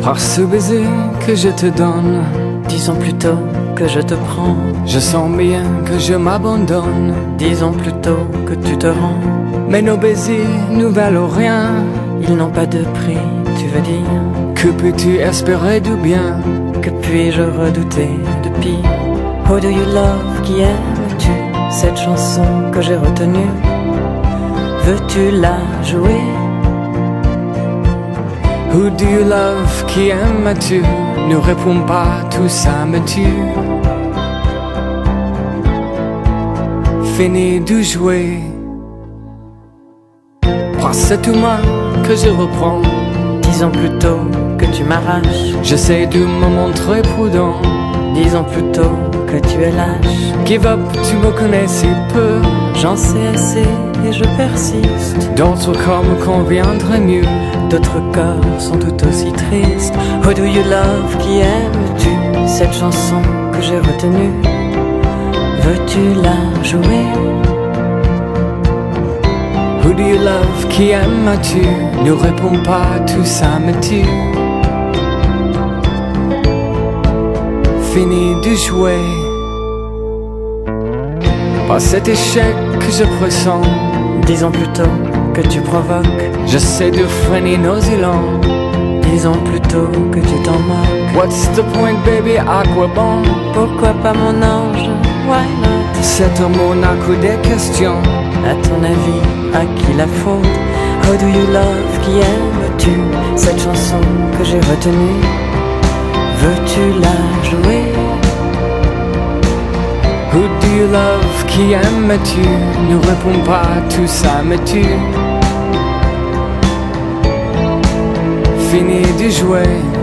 Par ce baiser que je te donne, disons plutôt que je te prends. je sens bien que je m'abandonne. Disons plutôt que tu te rends. Mais nos baisers ne valent rien. Ils n'ont pas de prix, tu veux dire? Que peux-tu espérer de bien? Que puis-je redouter de pire? Who do you love? Qui aimes-tu? Cette chanson que j'ai retenue, veux-tu la jouer? Who do you love? Qui aimes-tu? Ne réponds pas, tout ça me tue. Fini de jouer. Par cette main que je reprends, Disons plutôt que tu m'arraches. j'essaie de me montrer prudent. Disons plutôt que tu es lâche. Give up, tu me connais si peu. J'en sais assez et je persiste. D'autres corps me conviendraient mieux. D'autres corps sont tout aussi tristes. Who do you love? Qui aimes-tu? Cette chanson que j'ai retenue, veux-tu la jouer? Who do you love? Qui aimes-tu? Ne réponds pas, tout ça me tue. Fini de jouer. Par cet échec que je pressens, Disons plutôt que tu provoques. j'essaie de freiner nos élans. Disons plutôt que tu t'en moques. What's the point, baby? À quoi bon? Pourquoi pas mon ange? Why not? C'est un mot n'a que des questions. À ton avis, à qui la faute? How do you love? Qui aimes-tu? Cette chanson que j'ai retenue, veux-tu la jouer? Who do you love? Qui aimes-tu? Ne réponds pas, tout ça me tue. Fini de jouer.